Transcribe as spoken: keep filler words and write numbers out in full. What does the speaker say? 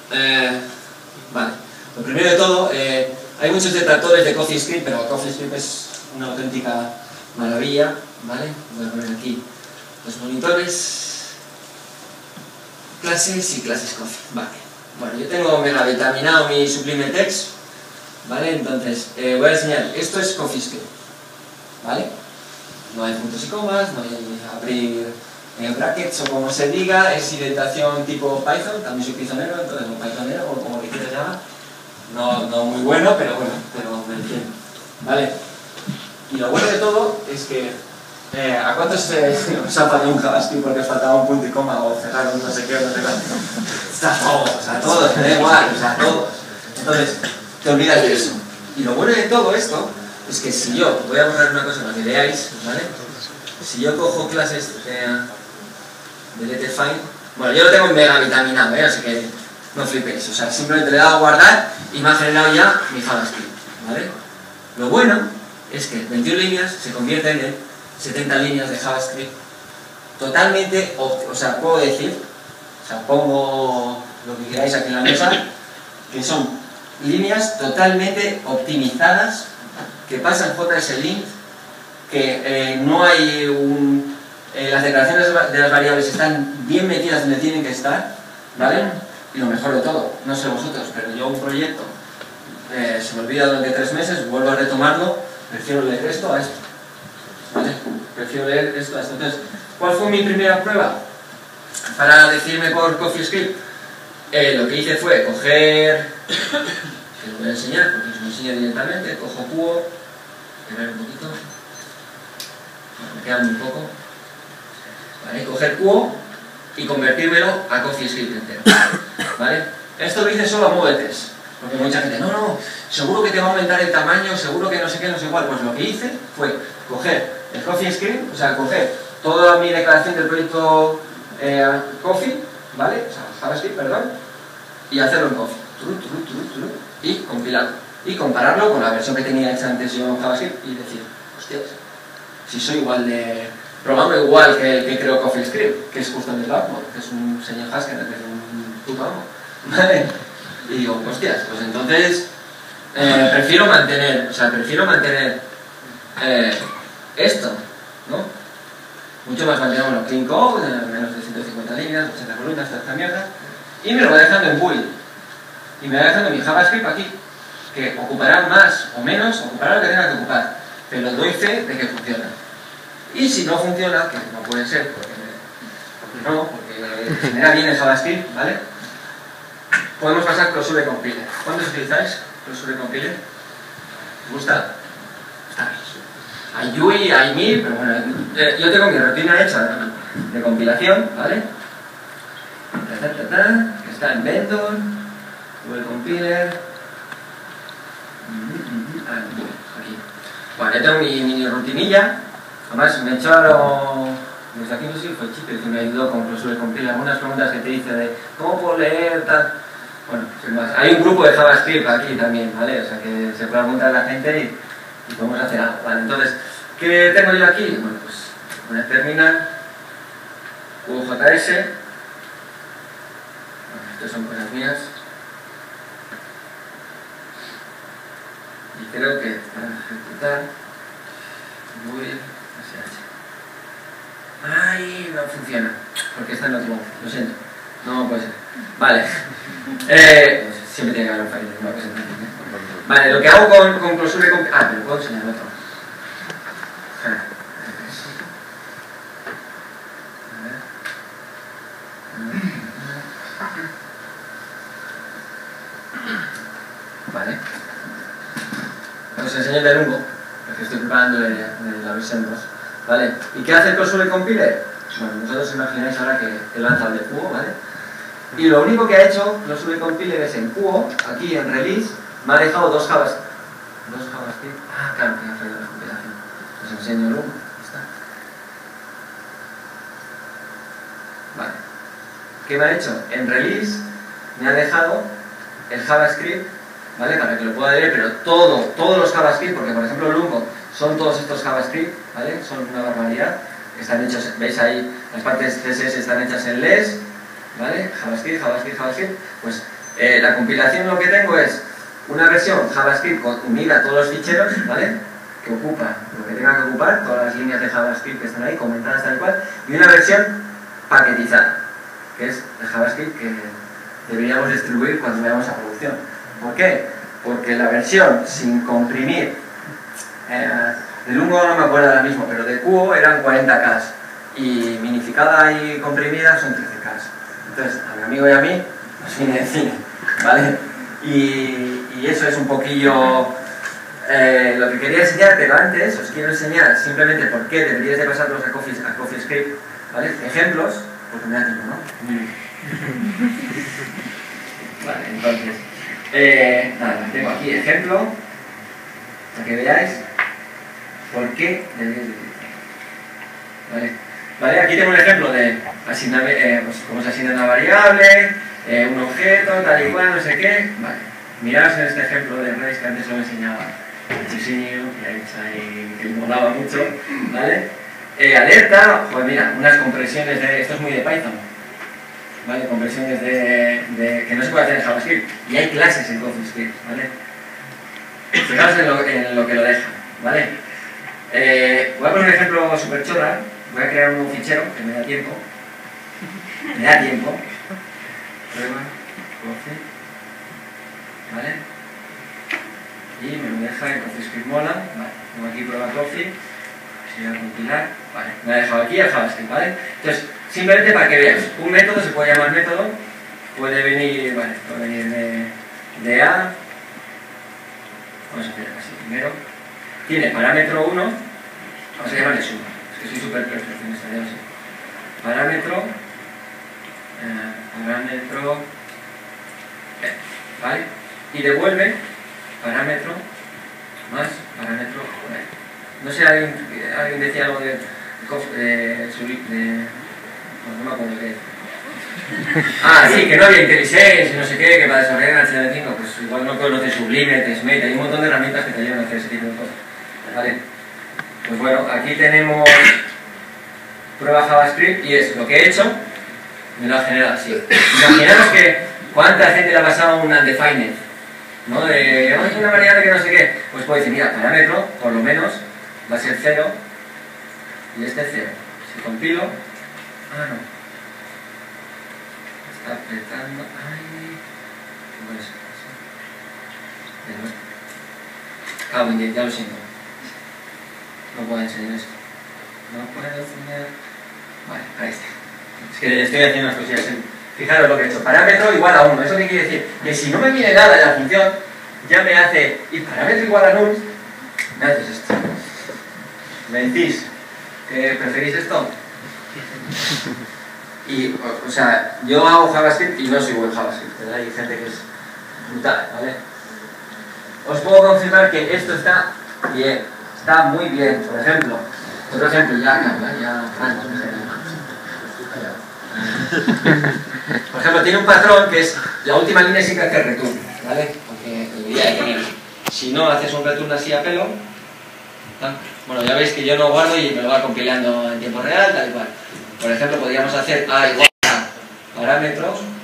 Eh, vale. Lo primero de todo, eh, hay muchos detractores de CoffeeScript, pero CoffeeScript es una auténtica maravilla, ¿vale? Voy a poner aquí los monitores, clases y clases Coffee, vale. Bueno, yo tengo mega vitaminado mi Sublime Text, ¿vale? Entonces, eh, voy a enseñar, esto es CoffeeScript, ¿vale? No hay puntos y comas, no hay abrir eh, brackets o como se diga, es indentación tipo Python, también soy pythonero, entonces un pythonero o como le quieras llamar. No, no muy bueno, pero bueno, pero me entiendo, ¿vale? Y lo bueno de todo es que eh, ¿a cuántos se os ha fallado un JavaScript porque os faltaba un punto y coma o cerrar un no sé qué, no sé qué? A todos, a todos, me da igual, o sea, a todos. Entonces, te olvidas de eso. Y lo bueno de todo esto es que si yo, voy a borrar una cosa para que veáis, ¿vale? Si yo cojo clases eh, de letfind, bueno, yo lo tengo mega vitaminado, ¿eh? Así que no flipéis, o sea, simplemente le he dado a guardar y me ha generado ya mi JavaScript, ¿vale? Lo bueno es que veintiuna líneas se convierten en setenta líneas de JavaScript totalmente, o sea, puedo decir, o sea, pongo lo que queráis aquí en la mesa, que son líneas totalmente optimizadas, que pasan J S lint, que eh, no hay un... Eh, las declaraciones de las variables están bien metidas donde tienen que estar, ¿vale? Y lo mejor de todo, no sé vosotros, pero yo un proyecto eh, se me olvida durante tres meses, vuelvo a retomarlo, prefiero leer esto a esto, ¿vale? Prefiero leer esto a esto. Entonces, ¿cuál fue mi primera prueba para decirme por CoffeeScript? Eh, lo que hice fue coger, que lo voy a enseñar porque os lo enseño directamente, cojo Cubo, esperar un poquito, bueno, me queda muy poco, ¿vale? Coger Cubo y convertírmelo a CoffeeScript entero, ¿vale? Esto lo hice solo a modo de test, porque mucha gente, no, no, seguro que te va a aumentar el tamaño, seguro que no sé qué, no sé cuál. Pues lo que hice fue coger el CoffeeScript, o sea, coger toda mi declaración del proyecto eh, Coffee, ¿vale? O sea, JavaScript, perdón, y hacerlo en Coffee, turu, turu, turu, turu, y compilarlo, y compararlo con la versión que tenía hecha antes yo en JavaScript y decir, hostias, si soy igual de... programa igual que el que creó CoffeeScript, que es justo el de Blackboard, que es un señor Haskell, que es un puto amo, ¿vale? Y digo, hostias, pues entonces eh, prefiero mantener, o sea, prefiero mantener eh, esto, ¿no? Mucho más mantenemos los clean code, menos de ciento cincuenta líneas, ochenta columnas, toda esta mierda, y me lo va dejando en build, y me va dejando mi JavaScript aquí, que ocupará más o menos, ocupará lo que tenga que ocupar, pero doy fe de que funciona. Y si no funciona, que no puede ser, porque, porque no, porque genera bien el JavaScript, ¿vale? Podemos pasar Closure Compiler. ¿Cuántos utilizáis Closure Compiler? ¿Os gusta? Está bien. Hay U I, hay mil, pero bueno, eh, yo tengo mi rutina hecha de, de compilación, ¿vale? Ta, ta, ta, ta, que está en Vendor, Google Compiler, aquí. Bueno, yo tengo mi mini rutinilla. Además, me echaron, desde aquí no sé si fue Chip que me ayudó con Closure Compiler, algunas preguntas que te dice de cómo puedo leer, tal. Bueno, sin más. Hay un grupo de JavaScript aquí también, ¿vale? O sea que se puede preguntar a la gente y, y podemos hacer algo, ¿vale? Entonces, ¿qué tengo yo aquí? Bueno, pues voy a terminar U J S. Bueno, estas son cosas mías. Y creo que para ejecutar voy a ¡ay! No funciona, porque esta no tengo, lo siento, no puede ser. Vale, eh, siempre tiene que haber un fallo, no puede ser. Vale, lo que hago con, con Closure Compiler. Ah, pero puedo enseñar otro. Vale, os enseño el de Lumbo, porque estoy preparando de, de la versión dos. ¿Vale? ¿Y qué hace el Closure Compiler? Bueno, vosotros imagináis ahora que, que lanza el de Cubo, ¿vale? Y lo único que ha hecho Closure Compiler es en Cubo, aquí en Release, me ha dejado dos JavaScript. ¿Dos JavaScript? Ah, claro, que ha fallado la compilación. Os enseño el uno. Está. Vale. ¿Qué me ha hecho? En Release me ha dejado el JavaScript, ¿vale? Para que lo pueda leer, pero todo, todos los JavaScript, porque por ejemplo Lumbo son todos estos JavaScript, ¿vale? Son una barbaridad. Están hechos, veis ahí, las partes C S S están hechas en less, ¿vale? JavaScript, JavaScript, JavaScript. Pues Eh, la compilación lo que tengo es una versión JavaScript con, unida a todos los ficheros, ¿vale? Que ocupa lo que tenga que ocupar, todas las líneas de JavaScript que están ahí, comentadas tal cual, y una versión paquetizada, que es el JavaScript que deberíamos distribuir cuando vayamos a producción. ¿Por qué? Porque la versión sin comprimir, eh, del Lungo no me acuerdo ahora mismo, pero de Cubo eran cuarenta K y minificada y comprimida son trece K. Entonces, a mi amigo y a mí nos viene de cine, ¿vale? Y, y eso es un poquillo eh, lo que quería enseñar, pero antes os quiero enseñar simplemente por qué deberíais de pasarlos a, Coffee, a CoffeeScript, ¿vale? Ejemplos, porque me da tiempo, ¿no? Vale, entonces, eh, nada, tengo aquí ejemplo, para que veáis por qué deberíais de utilizar. ¿Vale? Vale, aquí tengo un ejemplo de asignar, eh, pues, cómo se asigna una variable, eh, un objeto, tal y cual, no sé qué. Vale, miraos en este ejemplo de Redis que antes lo enseñaba Chisinio, que ha hecho ahí, que molaba mucho, ¿vale? Eh, alerta, pues mira, unas compresiones de, esto es muy de Python, ¿vale? Compresiones de, de que no se puede hacer en JavaScript, y hay clases en CoffeeScript, ¿vale? Fijaos en lo, en lo que lo deja, ¿vale? Eh, voy a poner un ejemplo súper chorra. Voy a crear un nuevo fichero que me da tiempo. Me da tiempo. Prueba, coffee. ¿Vale? Y me lo deja en CoffeeScript mola. Vale. Tengo aquí prueba coffee. Si voy a compilar. Vale. Me ha dejado aquí el JavaScript, ¿vale? Entonces, simplemente para que veáis, un método se puede llamar método. Puede venir, vale, puede venir de, de A. Vamos a hacer así primero. Tiene parámetro uno. Vamos a llamarle suma. Que soy súper perfeccionista, ya lo sé. Parámetro, eh, parámetro, eh, ¿vale? Y devuelve parámetro más parámetro, ¿vale? No sé, alguien, alguien decía algo de, de, de, de no, no me acuerdo qué. Ah, sí, que no había IntelliSense y no sé qué, que para desarrollar en H T M L cinco, pues igual no conoce Sublime, Testmate, hay un montón de herramientas que te ayudan a hacer ese tipo de cosas, ¿vale? Pues bueno, aquí tenemos prueba JavaScript y es lo que he hecho, me lo ha generado así. Imaginaros que cuánta gente le ha pasado un undefined, ¿no? De, oh, es una variable que no sé qué. Pues puedo decir, mira, parámetro, por lo menos, va a ser cero y este cero. Si compilo, ah, no. Está apretando, ay, ¿qué puede ser? Cago en diez, ya lo siento. No puedo enseñar esto. No puedo enseñar. Vale, ahí está. Es que estoy haciendo unas cosillas. Fijaros lo que he hecho. Parámetro igual a uno. ¿Eso qué quiere decir? Que si no me viene nada de la función, ya me hace. Y parámetro igual a null, me haces esto. ¿Me decís que preferís esto? Y, o, o sea, yo hago JavaScript y no soy buen JavaScript. ¿Verdad? Hay gente que es brutal, ¿vale? Os puedo confirmar que esto está bien. Está muy bien, por ejemplo. Otro ejemplo, ya, ya, ya. Por ejemplo, tiene un patrón que es la última línea siempre hace return, ¿vale? Porque debería de tener. Si no haces un return así a pelo, ¿tal? Bueno, ya veis que yo no guardo y me lo va compilando en tiempo real, tal y cual. Por ejemplo, podríamos hacer A igual a parámetros